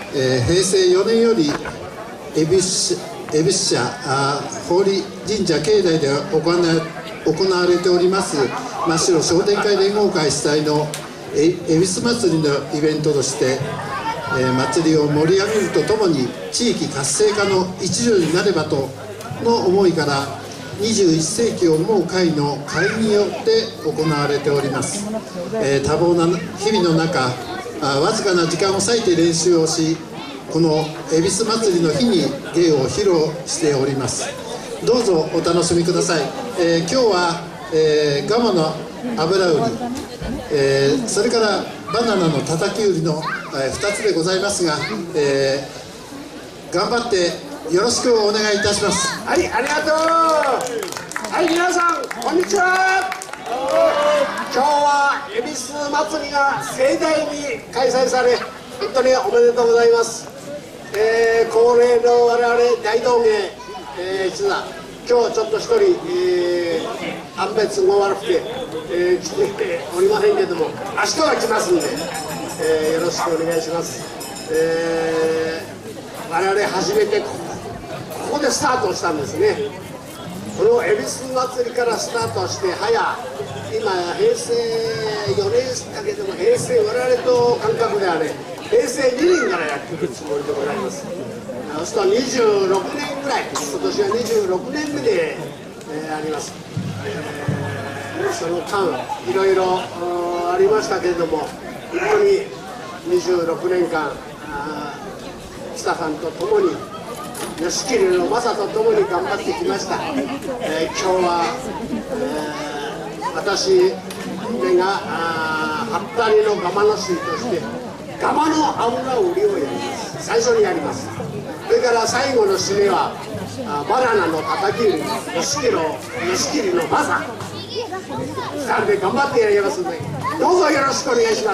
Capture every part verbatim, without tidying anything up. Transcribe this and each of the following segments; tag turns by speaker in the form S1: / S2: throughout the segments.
S1: えー、へいせいよねんより恵比寿恵比寿社法理神社境内で行わ行われております真っ白商店会連合会主催の恵比寿祭りのイベントとして、えー、祭りを盛り上げるとともに地域活性化の一助になればとの思いからにじゅういっせいきを思う会の会によって行われております。えー、多忙な日々の中あわずかな時間を割いて練習をし、この恵比寿祭りの日に芸を披露しております。どうぞお楽しみください。えー、今日は、えー、ガマの油売り、えー、それからバナナのたたき売りの、えー、ふたつでございますが、えー、頑張ってよろしくお願いいたします。
S2: はい、ありがとう。はい、皆さんこんにちは。今日は恵比寿祭りが盛大に開催され、本当におめでとうございます。えー、恒例の我々大道芸、えー、一座、今日ちょっと一人、えー、安倍都合悪くて、えー、来ておりませんけども、明日は来ますんで、えー、よろしくお願いします。えー、我々初めてここでスタートしたんですね。この恵比寿祭りからスタートして早今へいせいよねんだけども、平成我々と感覚ではね、へいせいにねんからやっていくつもりでございます。そうするとにじゅうろくねんぐらい、今年はにじゅうろくねんめで、えー、あります。えー、その間いろいろありましたけれども、本当ににじゅうろくねんかん北さんと共に吉切の正と共に頑張ってきました。えー、今日は、えー、私めがはったりのガマの師としてガマの油売りをやります。最初にやります。それから最後の締めはバナナのたたき売り吉切の吉切の正ふたりで頑張ってやりますので、どうぞよろしくお願いします。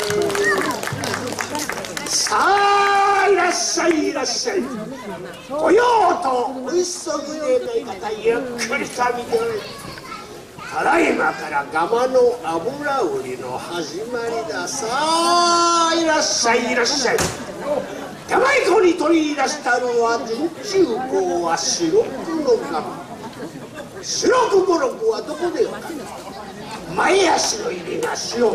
S2: さあいらっしゃいいらっしゃい。来ようとお急ぎでない方、ゆっくりと見ておれ。ただいまからガマの油売りの始まりだ。さあいらっしゃいいらっしゃい。手前子に取り出したのは陣中港は白黒のガマ。白くぼろくはどこでわかる。前足の指が白、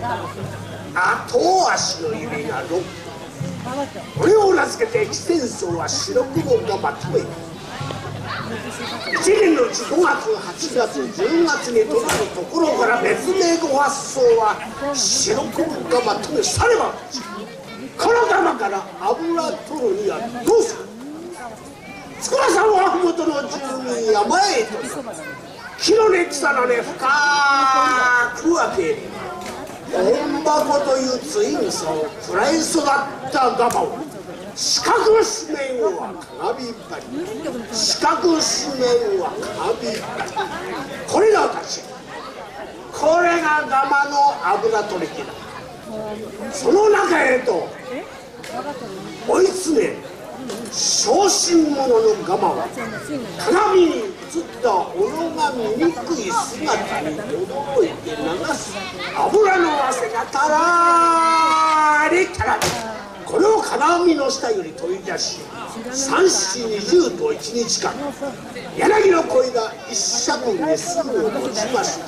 S2: 後足の指が六。これを名付けて越前荘は白黒ガマという。いちねんのうちごがつはちがつじゅうがつにとなるところから別名ご発想は白黒ガマとめされば、このガマから油取るにはどうする。筑波山はふもとの住民山へと木の根草の根深く分け本箱というツイン差を食らい育ったガマを四角四面は鏡張り、四角四面は鏡張り、これらたち、これがガマの油取り機だ。その中へと追い詰め、小心者のガマは鏡に映った己が醜い姿に驚いて流す油の汗がたらりたらり、これを金網の下より取り出し、三七二十と一日間柳の小枝一尺にすぐ落ちました。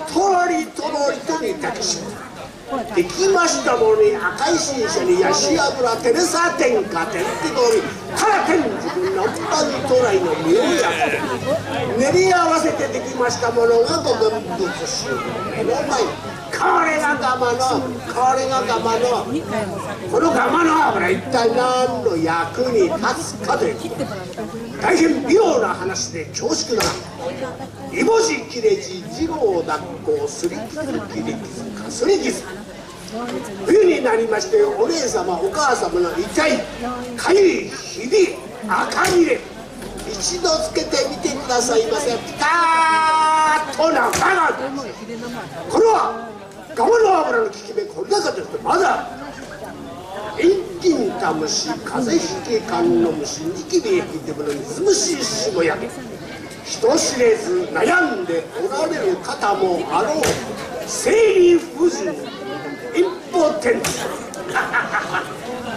S2: とろりとろりと煮炊きしまう。できましたものに赤い新車にヤシ油テレサ天下天気通りから天竺南蛮渡来の妙薬練り合わせてできましたものがご分物衆の目の前に、これがガマのこれがガマのこのガマの油一体何の役に立つかということ、大変微妙な話で恐縮だが、イボジ切れ字次郎抱っこすり傷切り傷かすり傷、冬になりましてお姉様お母様の痛いかゆいひび赤切れ、一度つけてみてくださいませ。ピターッとなガマ、これはガマの油の効き目、これだかというとまだ遠近た虫風邪ひき観音虫ニキビ引いてもの水虫しもやけ、人知れず悩んでおられる方もあろう生理不順インポテンツ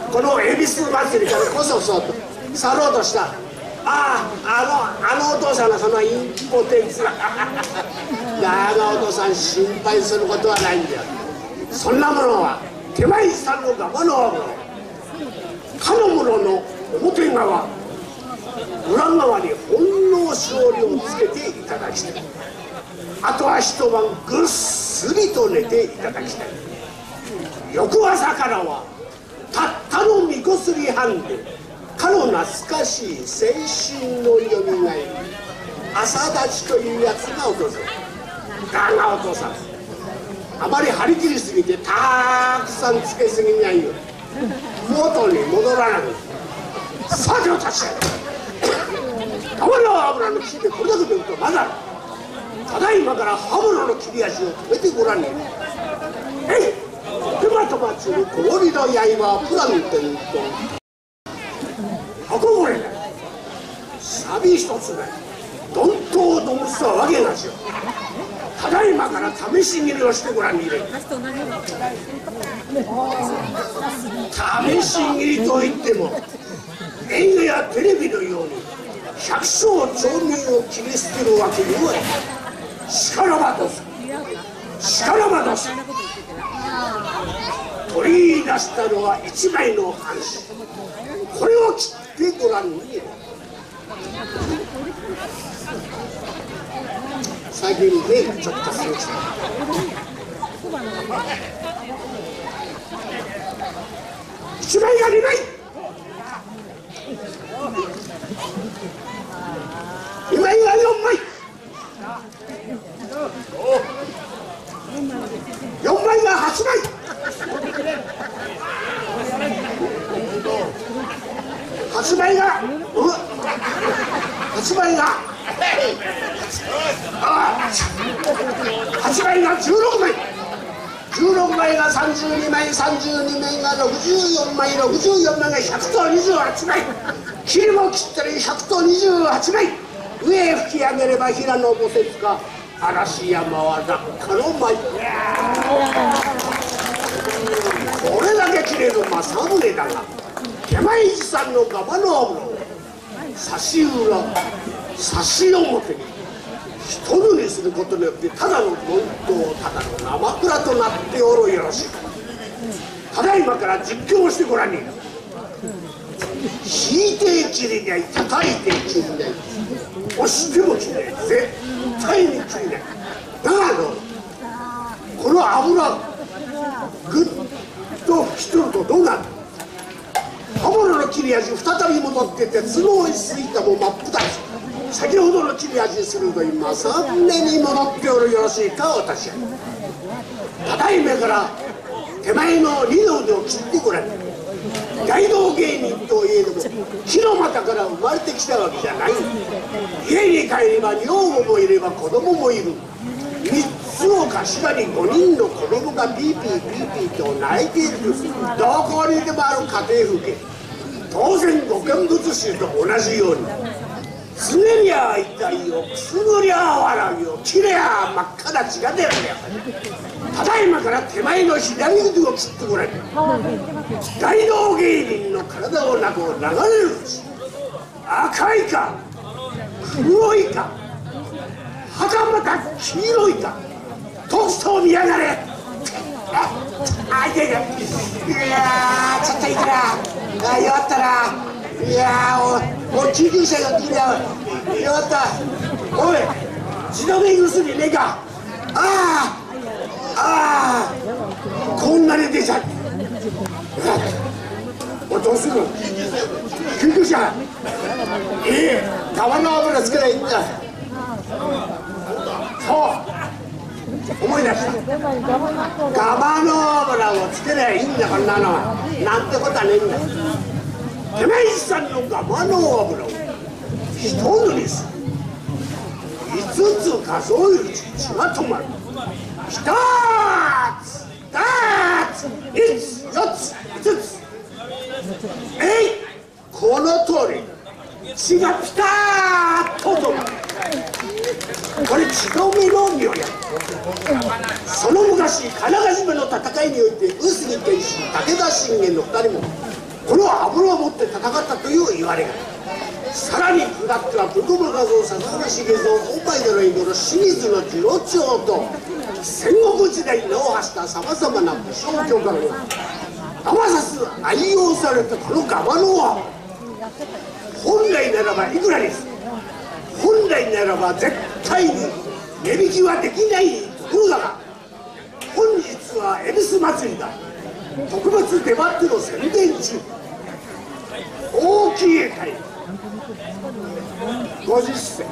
S2: この恵比寿祭りからこそそうと去ろうとした。ああ、あのあのお父さんのそのインポテンツだがお父さん心配することはないんだよ。そんなものは手前さんの我慢のかの者の表側裏側にほんの勝利をつけていただきたい。あとは一晩ぐっすりと寝ていただきたい。翌朝からはたったのみこすり半でかの懐かしい青春のよみがえり朝立ちというやつが訪れる。だがお父さんあまり張り切りすぎてたくさんつけすぎないよ。元に戻らなくさてを立ち上げ玉の油の切ってこれだけ見るとまだただいまから刃物の切り味を止めてごらんねえ。えいトマトマチの氷の刃プランテンと箱漏れだ。サビ一つでどんとうどんすはわけなしよ。ただいまから試し切りをしてごらんに入れ。試し切りといっても映画やテレビのように百姓町民を切り捨てるわけにはいかない。しからばとすしからばとす取り出したのは一枚の半紙。これを切ってごらんに入れ。最近ねちょっとするした一枚がにまいにまいがよんまいよんまいがはちまいはちまいがうんはちまいがああはちまいがじゅうろくまいじゅうろくまいがさんじゅうにまいさんじゅうにまいがろくじゅうよんまいろくじゅうよんまいがひゃくとにじゅうはちまい切りも切ったらひゃくとにじゅうはちまい上へ吹き上げれば平野菩雪か嵐山は落下の舞。これだけ切れる政宗だが手前一さんのガバの油を差し裏差し表に一塗りすることによってただの問答ただの生蔵となっておるよろしいか。ただいまから実況してごらんに。引いて切りない叩いて切りない押しても切りない絶対に切りない。だがのこの油ぐっと拭き取るとどうなる。刃物の切れ味再び戻ってて角をすいたも真っ二つ先ほどの切れ味鋭い政宗に戻っておるよろしいか。私はただいまから手前の二の腕を切ってごらん。大道芸人といえども木の股から生まれてきたわけじゃない。家に帰れば女房もいれば子供もいる。みっつの頭にごにんの子供がピーピーピーピーと泣いている。どこにでもある家庭風景。当然ご見物衆と同じようにつねりゃ痛いよくすぐりゃ笑うよ切れゃ真っ赤な血が出るんだよ。ただいまから手前の左腕を切ってごらん。大道芸人の体をなく流れるうち赤いか黒いかはたまた黄色いかとくと見やがれ。ああいていていやーちょっといいからあよかったないやーおお救急車が来るよよかったおい血止め薬ねえか。ああああこんなに出ちゃっておいどうするの救急車。いい川の油つけないいんだ。そう思い出したガバの油をつけりゃいいんだ。こんなのはなんてことはねえんだ。手前さんのガバの油を一塗りする。いつつ数えるうちに血が止まる。ひとつふたつみっつよっついつつえいこの通り血がピターッと止まる。これ血止めの妙や。その昔金ヶ島の戦いにおいて上杉謙信武田信玄のふたりもこの油を持って戦ったという言われが、さらに下っては福間和夫、笹原茂蔵、大前田の井戸、清水の次郎長と戦国時代に名を馳したさまざまな武将教官が合わさす愛用されたこのガバノは、本来ならばいくらです。本来ならば絶対に値引きはできないところだが、本日は恵比寿祭りだ。特別出張っての宣伝中。大きい会ごじゅっせい、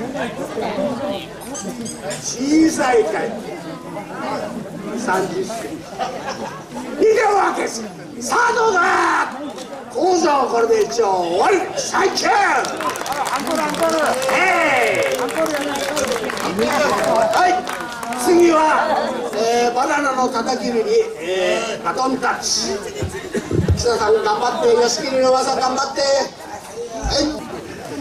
S2: 小さい会さんじゅっせいにてわけです。さあどうだ、講座はこれで一応終わり。サンキュー。はい、次は、えー、バナナの叩き火に、えー、バトンタッチ。津田さん頑張って、吉切の技頑張って。はい、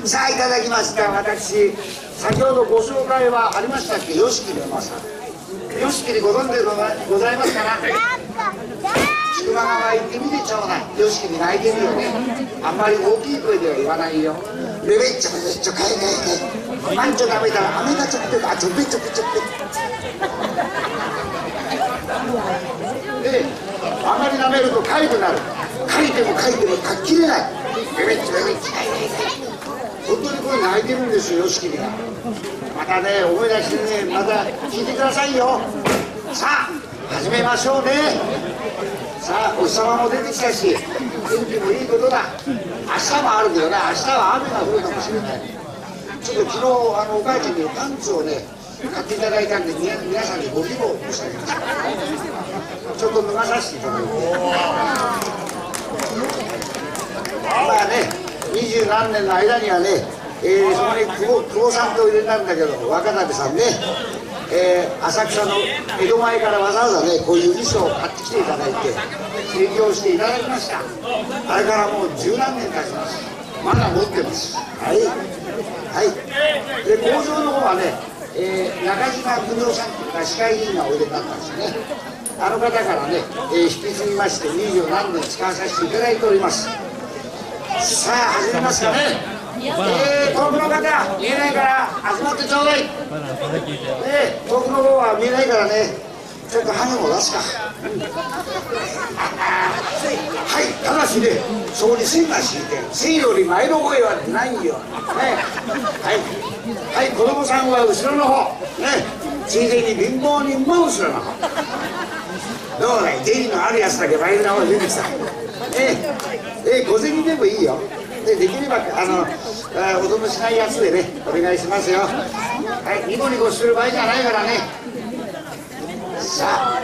S2: さあいただきました。私先ほどご紹介はありましたっけ、吉切の技。吉切ご存知でございますかな。菊間川行ってみてちょうだい。吉切泣いてるよね。あんまり大きい声では言わないよ。レベッチョレベッチョ、かいかいかい、マンチョ食べたら飴がちょっぺあちょぺちょぺちょぺで、あまり舐めるとかゆくなる。かいてもかいてもかっきれない。レベッチョレベッチョ、かいかいかい、本当にこれ泣いてるんですよ、吉切が。またね、思い出してね、また聞いてくださいよ。さあ始めましょうね。さあお日様も出てきたし、天気もいいことだ。明日もあるけどね、明日は雨が降るかもしれない。ちょっと昨日あのお母ちゃんにパンツをね買っていただいたんで、皆皆さんにご希望申し上げました。ちょっと脱がさせていただいて、まあね、二十何年の間にはね、えー、そこに久保、久保さんと入れたんだけど、若竹さんね、えー、浅草の江戸前からわざわざねこういう衣装を買ってきていただいて提供していただきました。あれからもう十何年経ちます。まだ持ってます。はいはい。で工場の方はね、えー、中島邦夫さんというか市会議員がおいでになったんですね。あの方からね、えー、引き継ぎまして二十何年使わさせていただいております。さあ始めますかね。えー、遠くの方見えないから集まってちょうだい。ね、遠くの方は見えないからね、ちょっと羽も出すか。はい、ただしね、そこに線が敷いて、線より前の声は出ないよ。ね、はいはい、子供さんは後ろの方ね、ついでに貧乏人も後ろの方。どうだい、出入りのあるやつだけ前の方に出てきた。えー、えー、小銭でもいいよ。で, できればあのあお供しないやつでねお願いしますよ。はい、ニコニコする場合じゃないからね。さあ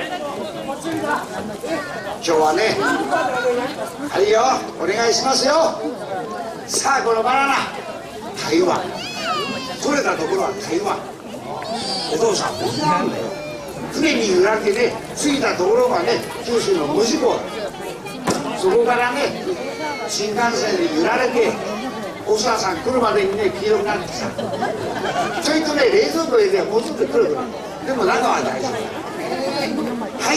S2: 今日はね、はいよ、お願いしますよ。さあこのバナナ台湾、取れたところは台湾。お父さん本当なんだよ。船に揺られてね、着いたところがね九州の門司港。そこからね新幹線で揺られて大沢さん来るまでにね黄色くなってきた。ちょいとね冷蔵庫へねもうちょっと来るから、でも中は大丈夫。はい、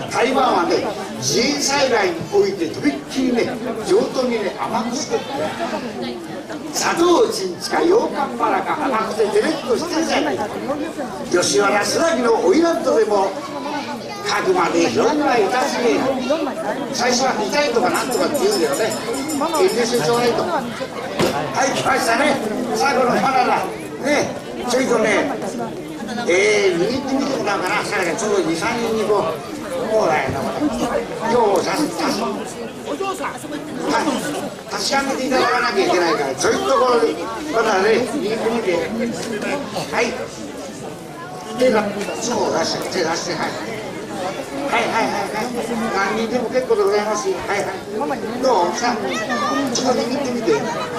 S2: 台湾はね自然災害においてとびっきりね上等にね甘くしてって砂糖ちんちか羊羹バラか甘くてデレッとしてるじゃないか。吉原須崎の花魁でもかくまで広くはいたしねえ。最初は見たいとかなんとかって言うんだよね。遠慮してちょうだいと。はい、来ましたね。最後のバナナね、ちょいとね、えー、握ってみてもらおうかな。それからちょうどに、さんにんにこうもうだよな、今日さすたすお嬢さん、はい、確かめていただかなきゃいけないから、ちょいところでバナナね握ってみて、はい、手がそう出して手出して、はいはいはいはいはい、何人でも結構でございますよ。はいはい、どうさ、ちょっと握ってみて。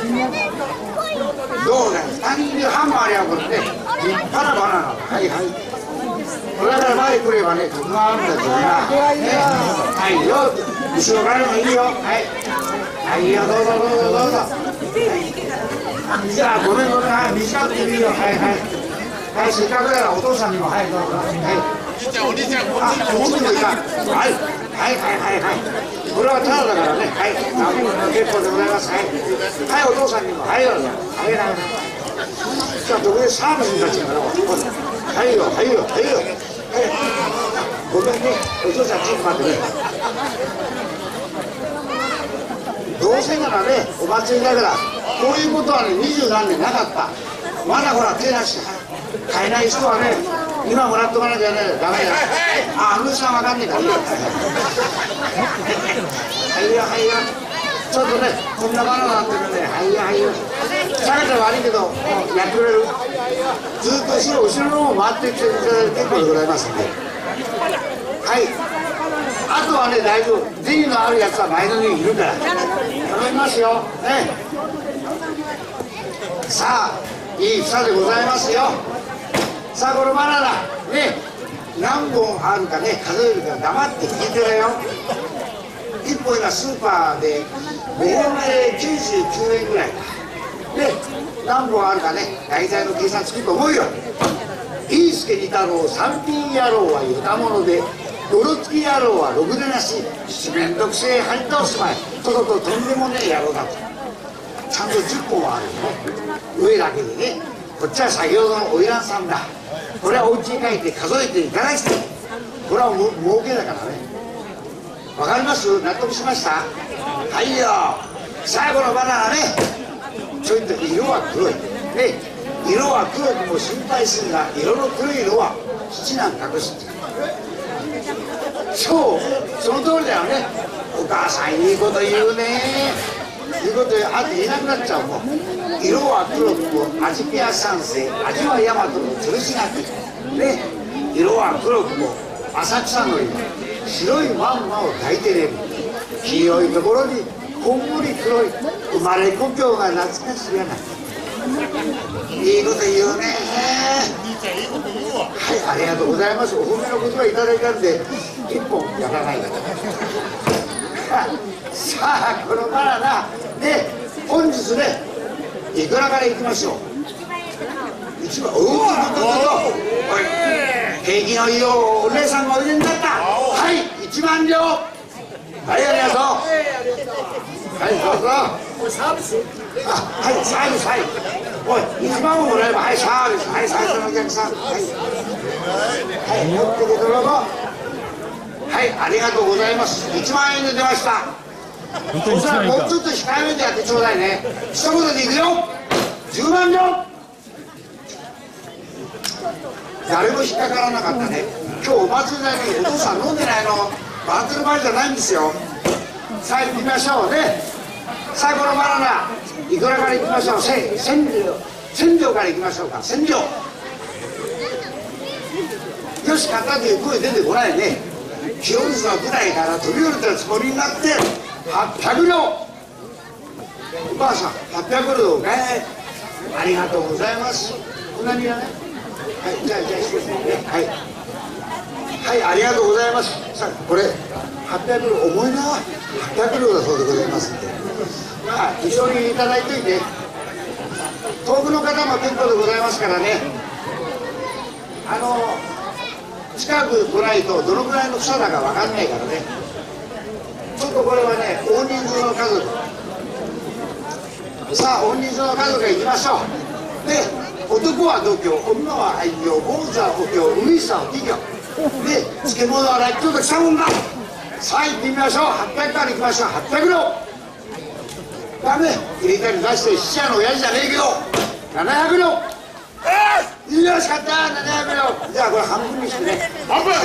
S2: どうだい、ふたりにハンマーありゃこれね、立派なバナナ。はいはい。これから前来ればね、徳川あるんだけどな。はいよ、後ろからもいいよ。はい。はいよ、どうぞどうぞどうぞ。じゃあごめんごめん、はい、短くていいよ。はいはい。はい、せっかくだからお父さんにも、はいどうぞ。はい。 お兄ちゃん、こっちにもいいか。はい、はいはいはいはい。これはタダだからね。はい、結構でございます。はい、はい、お父さんにも、はいよ、はいはいはい。じゃあ、特別サービスになっちゃうから、はいよ、はいよ、はいよ。はい。ごめんね、お父さん、ちょっと待ってね。どうせならね、お祭りだから、こういうことはね、二十何年なかった。まだほら、手出して買えない人はね、今もらっとかなきゃね、ダメだ。あ、あの人は分かんねえから。はいよ、はいよ。ちょっとね、こんなバナナってるんで、はいよ、はいよ。下げたら悪いけど、やってくれる。ずっと後ろ、後ろの方回ってきていただいて結構でございますんで。はい。あとはね、大丈夫。銭のあるやつは前のにいるから。頼みますよ。ね。さあ、いい房でございますよ。さあ、このバナナ、ね、何本あるかね、数えるから黙って聞いてるよ。いっぽん今スーパーで、メレメレきゅうじゅうきゅうえんぐらいか。で、何本あるかね、大体の計算つくと思うよ。いいすけに太郎、三品野郎はよたもので、泥付き野郎はろくでなし、めんどくせえ入ったおしまい、ととととんでもねえ野郎だと。ちゃんとじゅっぽんはあるよ。上だけでね、こっちは先ほどの花魁さんだ。これはお家に帰って数えていただきたい。これはも儲けだからね。わかります？納得しました？はいよ。最後のバナナね。ちょいと色は黒い。ね、色は黒くも心配するが、色の黒い色は七難隠すっていう。そう、その通りだよね。お母さんいいこと言うね。いいこと言う、あと言えなくなっちゃうもん。色は黒くも味ピア三世、味は大和の吊るし書き。ね、色は黒くも浅草のりの白いまんまを抱いてれる。黄色いところにこんもり黒い生まれ故郷が懐かしいやない。いいこと言うね。はい、ありがとうございます。お褒めの言葉いただいたんで一本やらないからさあ、このバナナで本日ね、いくらからいきましょう。一番、おお、どうぞどうぞ。おい、景気のいいお姉さんがおいでになった。はい、一万両。はい、ありがとう。はい、どうぞ。サービス。あ、はい、サービス、はい。おい、一万をもらえば、はい、サービス。はい、最初のお客さん。はい。はい、持ってけどうぞ。はい、ありがとうございます。一万円で出ました。おそらくもうちょっと控えめでやってちょうだいね。一言でいくよ。十万両。誰も引っかからなかったね。今日お祭りだけにお父さん飲んでないの。回ってる場合じゃないんですよ。さあ行きましょうね。最後のバナナいくらからいきましょう。千千両千両からいきましょうか。千両。よし、買ったという声出てこないね。清水の舞台から飛び降りたつもりになってはっぴゃく両。お母さんはっぴゃく両ね。ありがとうございます。こんなにはね。はい、じゃあじゃあ一つね。はい。はい、ありがとうございます。さあ、これはっぴゃく両、重いな。はっぴゃく両だそうでございますんで。まあ一緒にいただいといて。遠くの方も結構でございますからね。あの近く来ないとどのくらいの草だかわかんないからね。ちょっとこれはね、大人数の家族。さあ、大人数の家族へ行きましょう。で、男は度胸、女は愛嬌、坊主はお経、海さは企業。で、漬物はらっきょうときたもんだ。さあ、行ってみましょう。はっぴゃくから行きましょう。はっぴゃく両。ダメ、入れたり出して質屋の親父じゃねえけど、ななひゃく両。よし、買った、ななひゃく両。じゃあこれ半分にしてね。半分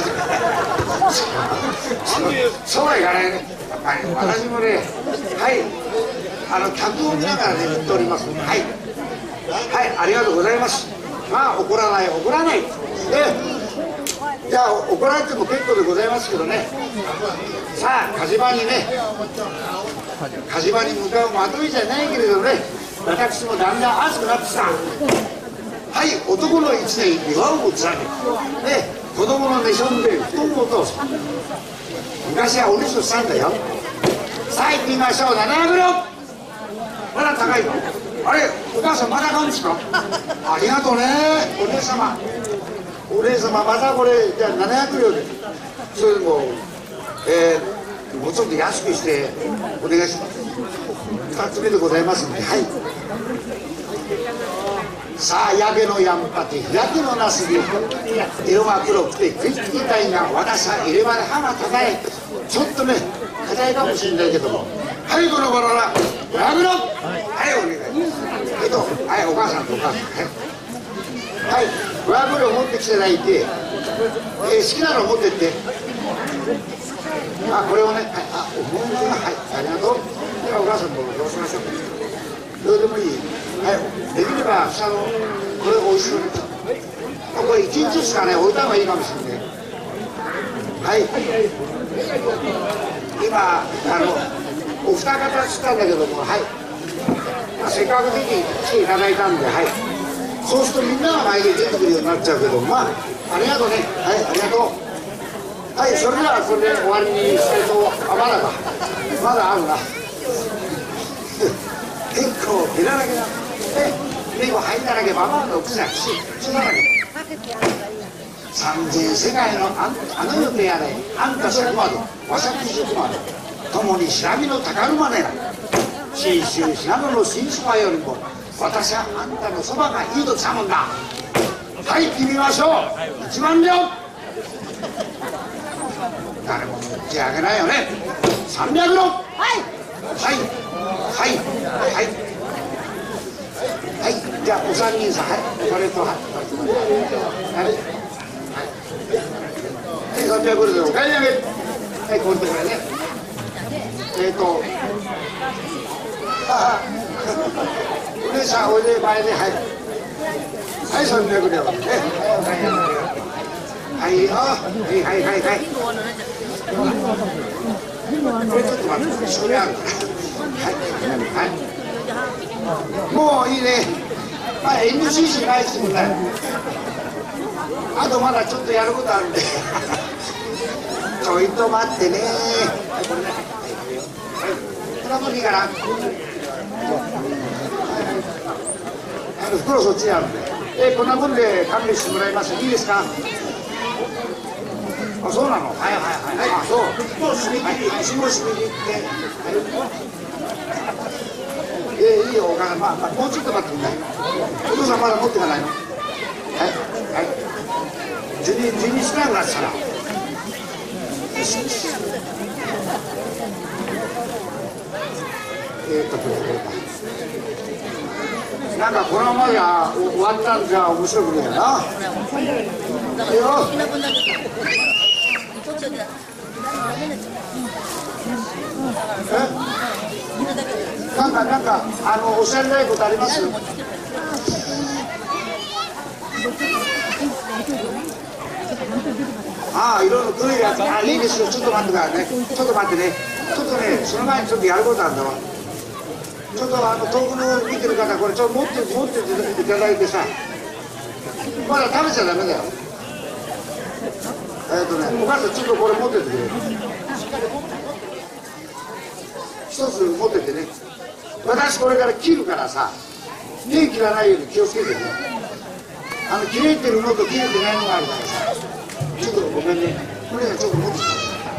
S2: そうはいかないね。私もね、はい、あの客を見ながらね、売っております。はい、はい、ありがとうございます。まあ怒らない怒らないで、じゃあ怒られても結構でございますけどね。さあ、火事場にね、火事場に向かうまといじゃないけれどね、私もだんだん熱くなってきた。はい、男の一年祝うもつらね、子供の寝しょんべん布団を通す。昔はおねしょしたんだよ。さあ行ってみましょう。ななひゃく両。まだ高いの？あれ、お母さんまだ買うんですか？ありがとうね、お姉様。
S3: お姉様またこれじゃあななひゃくりょうでそれでも、えー、もうちょっと安くしてお願いします。ふたつめでございますので、はい。さあやけのやんぱてやけのなすび色が黒くて食いつきたいが私は入れ歯で歯が高いちょっとね硬いかもしれないけども、はいこの頃なやめろ、はいお願いえっとはいお母さんとお母さんはいごひゃくりょう持ってきてないんで、えー、好きなの持ってってあこれをねあおもんがはいありがとうではお母さんとどうしましょうどうでもいいはい、できれば下のこれ美味しいねこれいちにちしかね置いた方がいいかもしれないはい今あのお二方つったんだけどもはい、まあ、せっかく見に来ていただいたんではいそうするとみんなが前で出てくるようになっちゃうけどまあありがとうねはいありがとうはいそれではこれで終わりにしたいとあまだかまだあるな結構出らなきゃ目を入らなきゃばばの草ししなきゃ三千世界のあの世でやれあんた百までわしゃくじゅうまで共に調べの宝馬ねら信州信濃の新島よりも私はあんたのそばがいいときたもんだはい決めましょう一万両誰も持ち上げないよね三百両はいはいはいはいはい、じゃあお三人さん、はい、これとはい、はい、はい、三百ルでお買い上げ、はい、これとこれね、えっと、ああ、お姉さんおいで前で、はい、はい、三百両ね、はい、よ、はいはいはいはい、これちょっと待って、それあるから、はい、はい。もういいね。まあ エヌシー しないしてください。あとまだちょっとやることあるんで。ちょいと待ってね。はい、これね。はい。これはもういいかな。あの袋そっちにあるんで。えー、こんなもんで勘弁してもらいます。いいですか。あ、そうなの。はいはいはい。あ、そう。もう締め切り。はい、締め切りって。えー、いいよ、お母さん、まあ、まあ、もうちょっと待ってください。お父さんまだ持ってかないの。はい、はい。ジュニ、ジュニスタンがしたら。えーっと、これ、これか。なんか、このままじゃ、終わったんじゃ、面白くねえよな。いいよ。え。なんか、なんか、あの、おっしゃりたいことあります。ああ、いろいろ来るやつ、あ、いいですよ、ちょっと待ってからね。ちょっと待ってね。ちょっとね、その前にちょっとやることあるんだわ。ちょっと、あの、遠くの見てる方、これ、ちょっと持って、持っていただいてさ。まだ食べちゃダメだよ。えっとね、お母さん、ちょっとこれ持っててくれ。一つ持っててね。私これから切るからさ、手切らないように気をつけてね。あの切れてるのと切れてないのがあるからさ、ちょっとごめんね。これはちょっと持ってきて。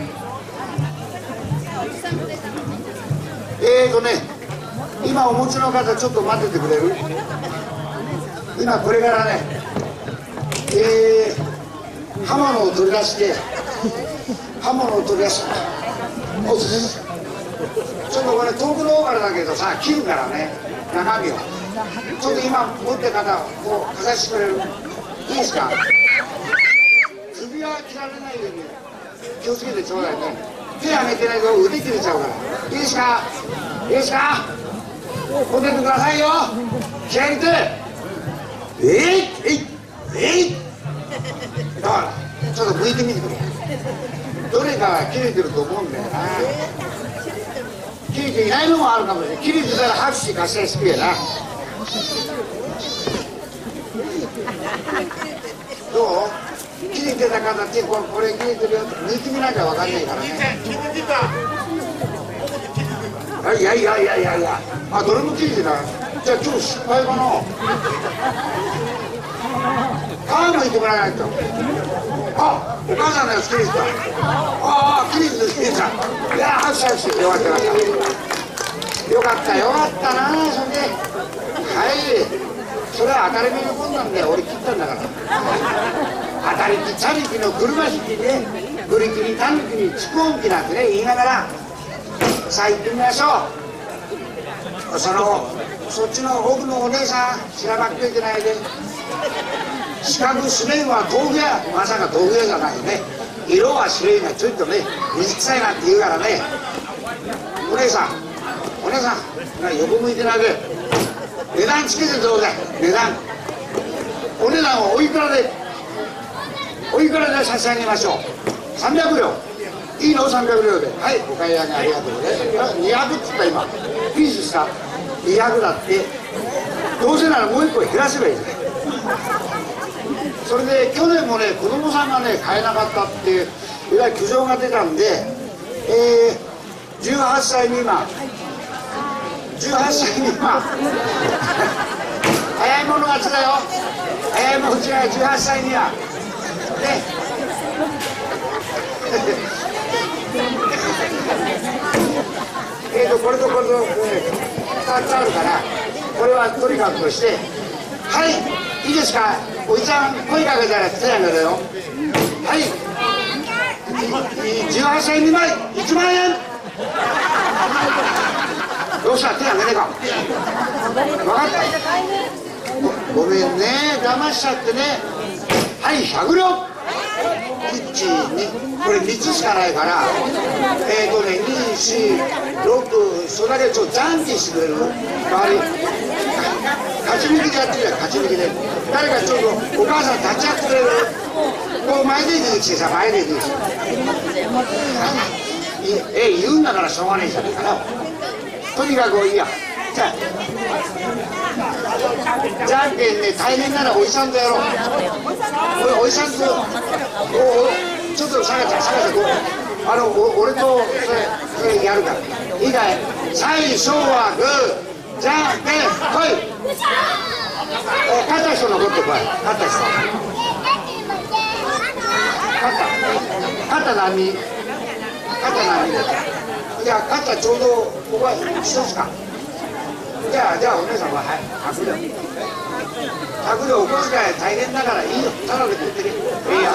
S3: えーとね、今お持ちの方ちょっと待っててくれる？今これからね、えー、刃物を取り出して、刃物を取り出して、おつ。ちょっとこれ遠くの方からだけどさ、切るからね、中身を。ちょっと今持ってる方、こう、かざしてくれる。いいですか？首は切られないように気をつけてちょうだいね。手上げてないと腕切れちゃうから。いいですか？いいですか？持ってってくださいよ。気合い入れて。えいえいえいだから、ちょっと向いてみてくれ。どれかが切れてると思うんだよな。切れていないのもあるかもしれない。切れてたら拍手貸したりするやな。どう？切れてた方ってこれ切れてるよって抜いてみなきゃ分かんないからね。いやいやいやいやいや、あ、どれも切れてない。じゃあ今日失敗かな。は皮むいてもらわないと。あ、お母さんのやつきれいですか。ああ、きれいです、きれいですか。いや、拍手拍手、よかったよかった。よかったよかったな。それで、はい、それは当たり前のことなんで、俺切ったんだから。当たりきチャリキの車引きで、グリキにタヌキに蓄音機なんてね、言いながら、さあ行ってみましょう。その、そっちの奥のお姉さん、知らばっくれてないで。四角四面は豆腐屋、まさか豆腐屋じゃないよね。色は白いがちょっとね、水臭いなって言うからね。お姉さん、お姉さん、横向いてないで。値段つけてどうだい、値段。お値段をおいくらで、おいくらで差し上げましょう。さんびゃくりょう。いいの ?さんびゃくりょうで。はい、お買い上げありがとうございます。にひゃくっつった今。ピースした。にひゃくだって。どうせならもういっこ減らせばいいですね。それで去年もね、子供さんがね、買えなかったっていう、いわゆる苦情が出たんで、えー、じゅうはっさい未満。じゅうはっさい未満。早い者勝ちだよ。早い者勝ちはじゅうはっさい未満。ね。えーと、これとこれと、ふたつあるから、これはとにかくして、はい、いいですか、おじちゃん、声かけたら手挙げろよ。はい、じゅうはっさい未満、いちまんえん。どうした、手挙げねえか。分かった。ごめんね、騙しちゃってね。はい、ひゃくりょう。いち、に、これみっつしかないから、えーとね、に、よん、ろく、それだけちょっとジャンキーしてくれる？代わり、勝ち抜きでやってるやん、勝ち抜きで。誰かちょっとお母さん立ち会ってくれる？こう前で出てきてさ、前で出てきて。え、言うんだからしょうがないじゃねえかな。とにかくいいや。じゃあ、じゃんけんね、大変ならおじさんとやろう。お, おじさんと、おおちょっと下がっちゃう、下がっちゃう。あの、お俺とそれ、それやるから。いいかい？最初はグー、じゃんけん、来い。え、勝った人残ってこい。勝った人。勝った。勝った何人？勝った何人？じゃあ、勝ったちょうど、ここは一つか。じゃあ、じゃあお姉さんは、はい、ひゃくりょう。ひゃくりょうお小遣い大変だからいいよ。ただで食ってね。いいや。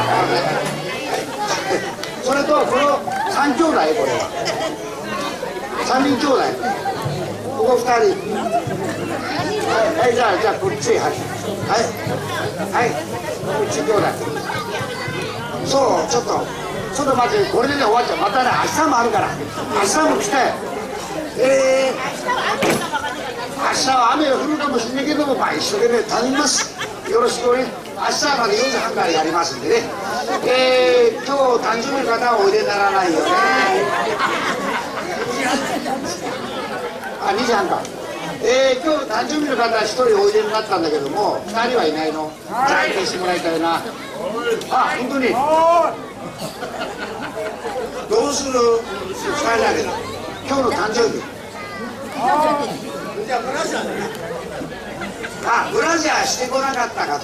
S3: それと、このさん兄弟、これは。さんにん兄弟。ここふたり。はい、じゃあ、じゃあ、こっち、はい。はい。はい。こっち兄弟。そう、ちょっと、ちょっと待って、これでね、終わっちゃう。またね、明日もあるから。明日も来て。えー。明日は雨が降るかもしれないけども、まあ一生懸命頼みます。よろしくお願い。明日までよじはんからやりますんでね。えー、今日誕生日の方はおいでにならないよね。あ、にじはんか。えー、今日誕生日の方はひとりおいでになったんだけども、ふたりはいないの。じゃんけんしてもらいたいな。あ、本当に。どうする？ふたりだけど。今日の誕生日。じゃあブラジャーね。あ、ブラジャーしてこなかった方。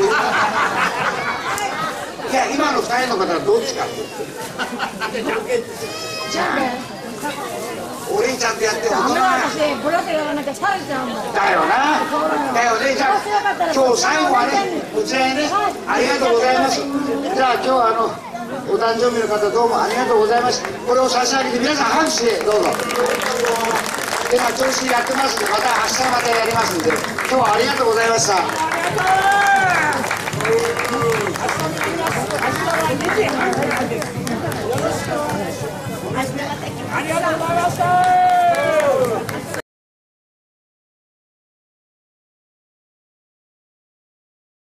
S3: いや、今のふたりの方はどっちかって。じゃあ、俺ちゃんとやって大人が。だよな。だよね。じゃあ、今日最後はね、こちらへね、ありがとうございます。じゃあ、今日はあの、お誕生日の方どうもありがとうございます。これを差し上げて皆さん拍手でどうぞ。今調子やってますんで、また明日またやりますんで、今日はありがとうございました。